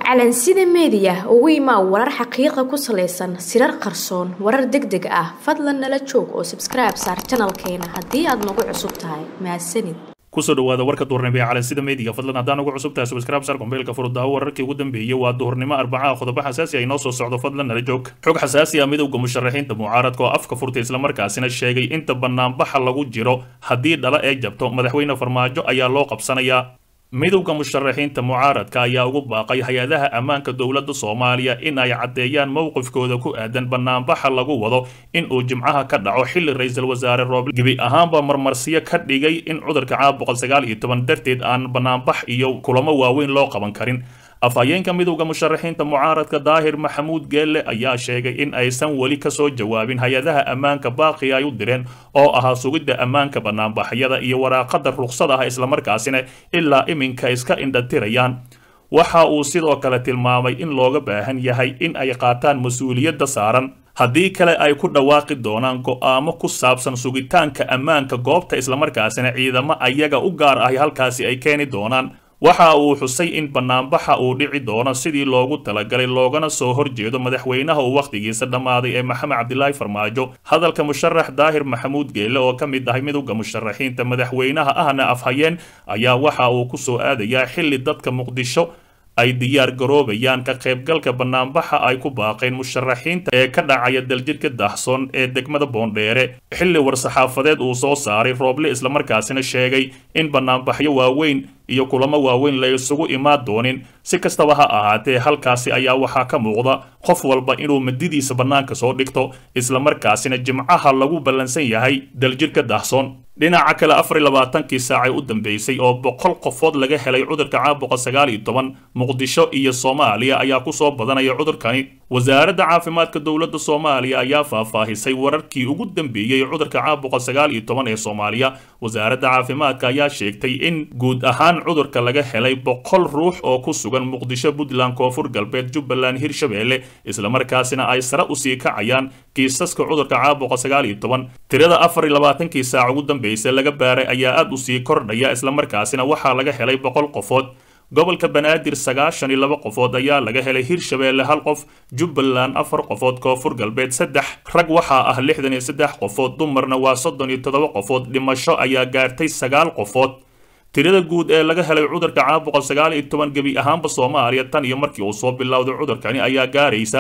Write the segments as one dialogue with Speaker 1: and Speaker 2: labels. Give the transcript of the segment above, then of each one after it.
Speaker 1: calansida media ugu imaa warar xaqiiqo ku saleysan sirar qarsoon warar degdeg ah fadlan nala joog oo subscribe saar channelkeena hadii aad nagu cusub tahay mahadsanid
Speaker 2: kusoo dhawaada warka duhurnimo ee calansida media fadlan haddaan ugu cusub tahay subscribe saar kombeelka furudaawo wararkii ugu dambeeyay waa duhurnimo arbaca qodobo xasaasi ah inoo soo socdo fadlan nala joog xog xasaasi ah midowga musharaxiinta mucaaradka oo afka furtay isla markaasina sheegay inta banaanbaxa lagu jiro haddii dhala ay jabto madaxweyne farmaajo ayaa loo qabsanayaa midowga musharaxiinta mucaaradka ayaa ugu baaqay hay-adaha ammaanka dowladda Soomaaliya in ay cadeeyaan mowqifkooda ku aadan banaanbaxa lagu wado in uu jimcaha ka dhaco xilli ra'iisul wasaare Roble gibi ahaanba marmarsiyo ka dhigay in cudurka caabuqa 19 darteed aan banaanbax iyo kulamo waaweyn loo qaban karin afhayeenka midowga musharaxiinta mucaaradka Daahir Maxamuud Geelle ayaa sheegay in aysan wali ka soo jawaabin hay-adaha ammaanka baaqi ay u direen oo ahaa sugidda ammaanka banaanbaxyada iyo waraaqada ruqsadaha isla markaasina ilaa iminka iska indhatirayaan waxa uu sidoo kale tilmaamay in looga baahan yahay in ay qaataan mas'uuliyadda saaran haddii kale ay ku dhawaaqi doonaan go'aamo ku saabsan sugitaanka ammaanka goobta isla markaasina ciidamo ayaga u gaar ah halkaasi ay keeni doonaan waxa uu xusay in banaanbaxa uu dhici doono sidii loogu talagalay loogana soo horjeedo madaxweynaha uu waqtigiisa dhamaaday ee Maxamed Cabdilaahi Farmaajo hadalka musharax Daahir Maxamuud Geelle oo ka mid ah midowga musharaxiinta madaxweynaha ahna afhayeen ayaa waxa uu ku soo aadayaa xilli dadka Muqdisho ay diyaar garoobayaan ka qaybgalka banaanbaxa ay ku baaqeen musharaxiinta ee ka dhacaya daljirka Dahsoon ee degmada Boondheere xilli war-saxaafadeed uu soo saaray Roble isla markaasina sheegay in banaanbaxyo waaweyn iyo kulamo waaweyn la isugu imaan doonin si kastaba ha ahaatee halkaasi ayaa waxaa ka muuqda qof walba inuu madidiisa banaanka soo dhigto isla markaasina jimcaha lagu ballansan yahay daljirka Dahsoon dhinaca kale 24 saac u dambeysay oo 100 qofood laga helay cudurka caabuqa 19 Muqdisho iyo Soomaaliya ayaa ku soo badanaya cudurkani wasaaradda caafimaadka dowladda Soomaaliya ayaa faahfaahisay wararkii ugu dambeeyay cudurka caabuqa 19 ee Soomaaliya wasaaradda caafimaadka ayaa sheegtay in guud ahaan cudurka laga helay 100 ruux oo ku sugan Muqdisho Puntland Koonfur Galbeed Jubbaland Hirshabeelle isla markaasina ay sare u sii kacayaan kiisaska cudurka caabuqa 19 tirada 24 saac ugu dambeysay laga baaray ayaa aad u sii kordhaya isla markaasina waxa laga helay 100 qofood gobolka Banaadir 92 qofood ayaa laga helay Hirshabeelle 1 qof Jubbaland 4 qofood Koonfur Galbeed 3 rag waxa ah 63 qofood dumarna waa 37 qofood dhimasho ayaa gaartay 9 qofood tirada guud ee laga helay cudurka caabuqa 19 gabi ahaanba Soomaaliya tan iyo markii uu soo bilowday cudurkani ayaa gaaraysa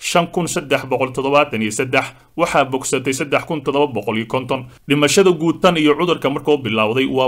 Speaker 2: 5373 waxaa bogsatay 3750 dhimashada guud tan iyo cudurka markuu bilowday waa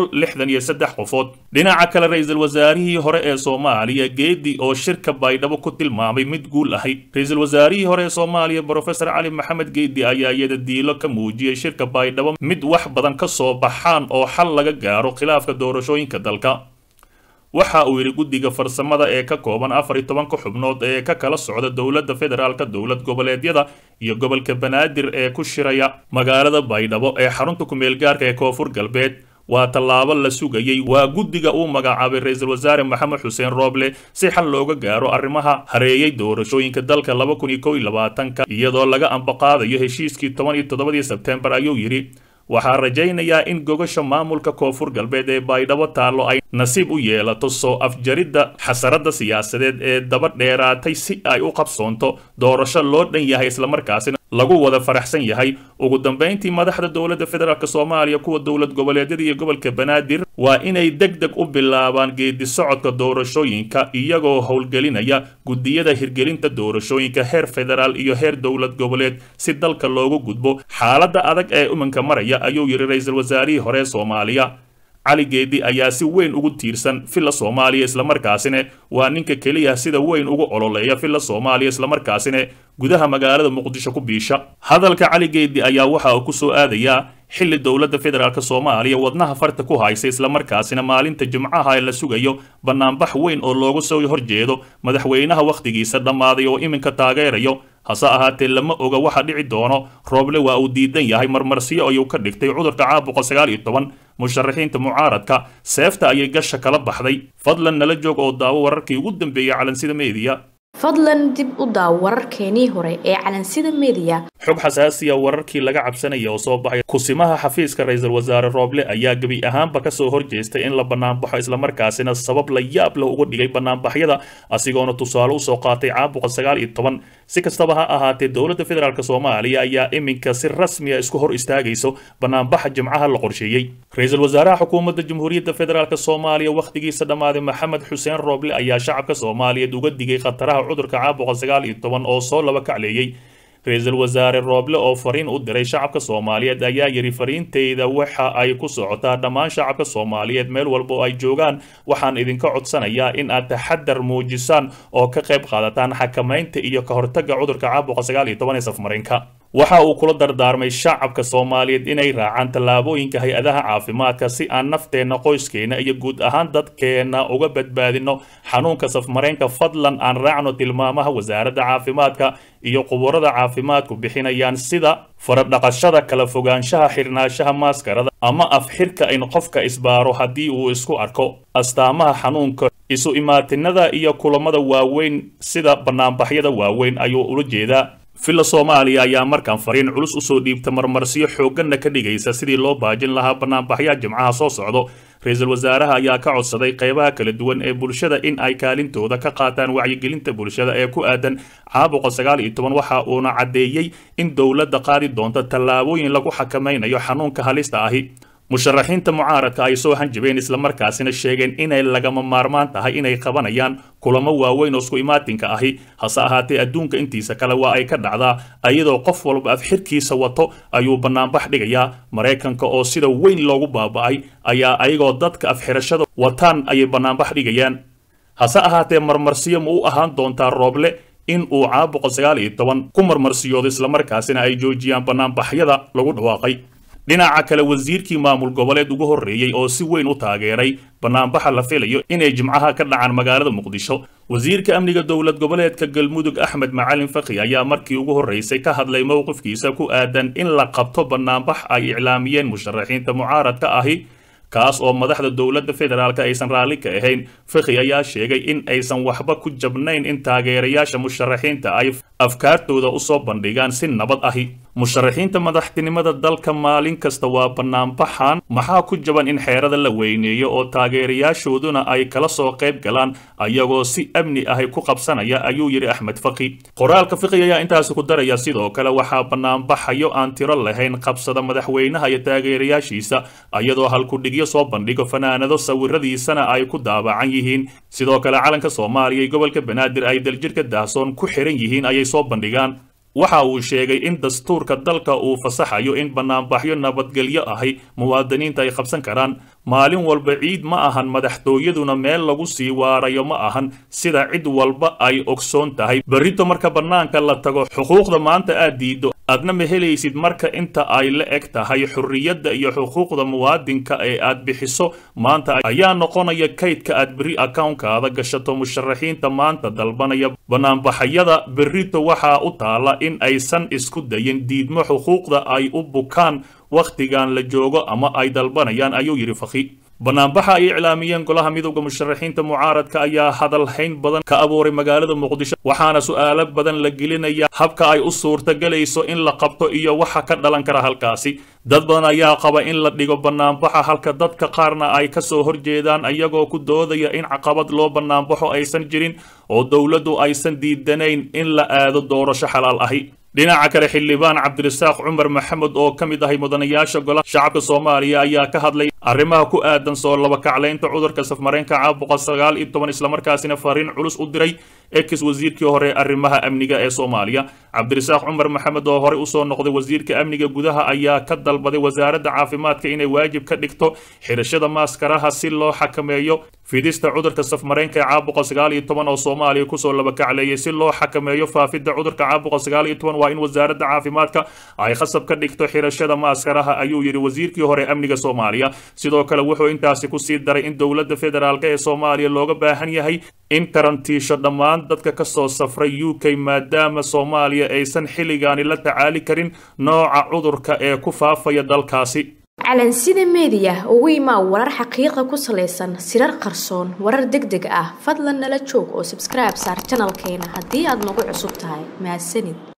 Speaker 2: 163 qofood dhinaca kale ra'iisul wasaarihii hore ee Soomaaliya Geedi oo shirka Baydhabo ku tilmaamay mid guul ahay ra'iisul wasaarihii hore ee Soomaaliya Professor Cali Maxamed Geedi ayaa iyada diilo ka muujiyay shirka Baydhabo mid wax badan ka soo baxaan oo xal laga gaaro khilaafka doorashooyinka dalka waxa uu yiri guddiga farsamada ee ka kooban 14 xubnood ee ka kala socda dowladda federaalka dowlad goboleedyada iyo gobolka Banaadir ee ku shiraya magaalada Baydhabo ee xarunta ku meel gaarka ee Koonfur Galbeed waa tallaabo la sugayay waa guddiga uu magacaabay ra'iisul wasaare Maxamed Xuseen Roble si xal looga gaaro arrimaha hareeyay doorashooyinka dalka 2021 iyadoo laga ambaqaadayo heshiiskii 17 Sebtembar ayuu yiri waxaa rajaynayaa in gogasha maamulka Koonfur Galbeed ee Baydhabo taalo ay nasiib u yeelato soo afjaridda xasarada siyaasadeed ee daba dheeraatay si ay u qabsoonto doorasho loo dhan yahay isla markaasina lagu wada faraxsan yahay ugu dambeyntii madaxda dowladda federaalka Soomaaliya kuwa dowlad goboleedyada iyo gobolka Banaadir waa inay degdeg u bilaabaan geedi socodka doorashooyinka iyagoo howlgelinaya gudiyada hirgelinta doorashooyinka heer federaal iyo heer dowlad goboleed si dalka loogu gudbo xaaladda adag ee iminka maraya ayuu yiri ra'iisul wasaarihii hore Soomaaliya Cali Geedi ayaa si weyn ugu tiirsan filla Soomaaliya isla markaasina waa ninka kaliya sida weyn ugu ololeeya filla Soomaaliya isla markaasina gudaha magaalada Muqdisho ku biisha hadalka Cali Geedi ayaa waxa uu ku soo aadayaa xilli dowladda federaalka Soomaaliya wadnaha farta ku haysa isla markaasina maalinta Jimcaha ee la sugayo banaanbax weyn oo loogu soo horjeedo madaxweynaha waqtigiisa dhamaaday oo iminka taageerayo hase ahaatee lama oga waxa dhici doono Roble waa uu diidan yahay marmarsiyo ayuu ka dhigtay cudurka caabuqa 19 musharaxiinta mucaaradka seefta ayay gasha kala baxday fadlan nala joog oo daawo wararkii ugu dambeeyay calansida media
Speaker 1: fadlan dib u daaw wararkeenii hore ee calansida media
Speaker 2: xog xasaasiya wararkii laga cabsanaya oo soo baxay kusimaha xafiiska ra'iisul wasaare Roble ayaa gabi ahaanba ka soo horjeestay in la banaanbaxo isla markaasina sabab la yaab leh uga dhigay banaanbaxyada asigoona tusaale u soo qaatay caabuqa 19 si kastaba ha ahaatee dowladda federaalka Soomaaliya ayaa iminka si rasmi ah isku hor istaagayso banaanbaxa jimcaha la qorsheeyay ra'iisul wasaaraha xukuumadda jamhuuriyadda federaalka Soomaaliya waqtigiisa dhamaaday Maxamed Xuseen Roble ayaa shacabka Soomaaliyeed uga digay khataraha cudurka caabuqa 19 oo soo laba kacleeyay ra'iisul wasaare Roble oo fariin u diray shacabka Soomaaliyeed ayaa yiri fariinteyda waxa ay ku socotaa dhammaan shacabka Soomaaliyeed meel walba oo ay joogaan waxaan idinka codsanayaa in aad taxadar muujisaan oo ka qayb qaadataan xakamaynta iyo ka hortagga cudurka caabuqa 19 ee safmareenka waxa uu kula dardaarmay shacabka Soomaaliyeed inay raacaan tallaabooyinka hay'adaha caafimaadka si aan nafteena qoyskeena iyo guud ahaan dadkeena uga badbaadino xanuunka safmareenka fadlan aan raacno tilmaamaha wasaaradda caafimaadka iyo quburada caafimaadku bixinayaan sida faradhaqashada kala fogaanshaha xirnaashaha maskarada ama afxirka in qofka isbaaro haddii uu isku arko astaamaha xanuunka isu imaatinada iyo kulamada waaweyn sida banaanbaxyada waaweyn ayuu ula jeedaa filla Soomaaliya ayaa markaan fariin culus u soo dhiibta marmarsiyo xoogana ka dhigaysa sidii loo baajin lahaa banaanbaxyada jimcaha soo socdo ra'iisul wasaaraha ayaa ka codsaday qaybaha kala duwan ee bulshada in ay kaalintooda ka qaataan wacyigelinta bulshada ee ku aadan caabuqa 19 waxa uuna cadeeyay in dawladda qaadi doonto tallaabooyin lagu xakameynayo xanuunka halista ahi musharaxiinta mucaaradka ay soo hanjabeen isla markaasina sheegeen inay lagama maarmaan tahay inay qabanayaan kulamo waaweyn oo isku imaatinka ahi hase ahaatee adduunka intiisa kale waa ay ka dhacdaa iyadoo qof walba afxirkiisa wato ayuu banaanbax dhigayaa Mareykanka oo sida weyn loogu baaba'ay ayaa ayagoo dadka afxirashada wataan ay banaanbax dhigayaan hase ahaatee marmarsiyo ma u ahaan doontaa Roble in uu caabuqa 19 ku marmarsiyoodo isla markaasina ay joojiyaan banaanbaxyada lagu dhawaaqay dhinaca kale wasiirkii maamul goboleed ugu horeeyay oo si weyn u taageeray banaanbaxa la filayo inay jimcaha ka dhacaan magaalada Muqdisho wasiirka amniga dowlad goboleedka Galmudug Axmed Macalin Faqi ayaa markii ugu horeysay ka hadlay mowqifkiisa ku aadan in la qabto banaanbax ay iclaamiyeen musharaxiinta mucaaradka ahi kaas oo madaxda dowladda federaalka aysan raali ka ahayn Faqi ayaa sheegay in aysan waxba ku jabnayn in taageerayaasha musharaxiinta ay afkaartooda u soo bandhigaan si nabad ahi musharaxiinta madaxtinimada dalka maalin kasta waa banaanbaxan maxaa ku jaban in xeerada la weyneeyo oo taageerayaashooduna ay kala soo qayb galaan ayagoo si amni ah ku qabsanaya ayuu yiri Axmed Faqi qoraalka Faqi ayaa intaas ku daraya sidoo kale waxa banaanbaxayo aan tiro lahayn qabsada madaxweynaha iyo taageerayaashiisa ayadoo halku dhigyo soo bandhigo fanaanado sawiradiisana ay ku daabacan yihiin sidoo kale calanka Soomaaliya iyo gobolka Banaadir ay daljirka daahsoon ku xiran yihiin ayay soo bandhigaan waxa uu sheegay in dastuurka dalka uu fasaxayo in banaanbaxyo nabadgelyo ahi muwaadiniinta ay qabsan karaan maalin walba ciid ma ahan madaxtooyaduna meel lagu sii waarayo ma ahan sida cid walba ay ogsoon tahay barito marka banaanka la tago xuquuqda maanta aad diido adna ma helaysid marka inta ay la eg tahay xurriyadda iyo xuquuqda muwaadinka ee aad bixiso maanta ayaa noqonaya kaydka aad beri accountkaada gashato musharaxiinta maanta dalbanaya banaanbaxyada berito waxa u taala in aysan isku dayin diidmo xuquuqda ay u bukaan waqtigan la joogo ama ay dalbanayaan ayuu yiri Faqi banaanbaxa ay iclaamiyeen golaha midowga musharaxiinta mucaaradka ayaa hadal hayn badan ka abuuray magaalada Muqdisho waxaana su'aalo badan la gelinaya habka ay u suurta galayso in la qabto iyo waxa ka dhalan kara halkaasi dad badan ayaa qaba in la dhigo banaanbaxa halka dadka qaarna ay ka soo horjeedaan ayagoo ku doodaya in caqabad loo banaanbaxo aysan jirin oo dawladdu aysan diidanayn in la aado doorasho xalaal ahi dhinaca kale xildhibaan Cabdirasaaq Cumar Maxamed oo kamid ah mudanayaasha golaha shacabka Soomaaliya ayaa ka hadlay arrimaha ku aadan soo laba kacleynta cudurka safmareenka caabuqa 19 isla markaasina fariin culus u diray ex wasiirkii hore arrimaha amniga ee Soomaaliya Cabdirasaaq Cumar Maxamed oo hore u soo noqday wasiirka amniga gudaha ayaa ka dalbaday wasaaradda caafimaadka inay waajib ka dhigto xirashada maaskaraha si loo xakameeyo fidista cudurka safmareenka caabuqa 19 oo Soomaaliya ku soo laba kacleeyay si loo xakameeyo faafidda cudurka caabuqa 19 waa in wasaaradda caafimaadka ay khasab ka dhigto xirashada maaskaraha ayuu yiri wasiirkii hore amniga Soomaaliya sidoo kale wuxuu intaasi ku sii daray in dawladda federaalka ee Soomaaliya looga baahan yahay in karantiisho dhammaan dadka ka soo safray UK maadaama Soomaaliya aysan xilligaani la tacaali karin nooca cudurka ee ku faafaya dalkaasi
Speaker 1: calansida media ugu imaa warar xaqiiqa ku saleysan sirar qarsoon warar degdeg ah fadlan nala joog oo subscribe saar channelkeena haddii aad nagu cusub tahay mahadsanid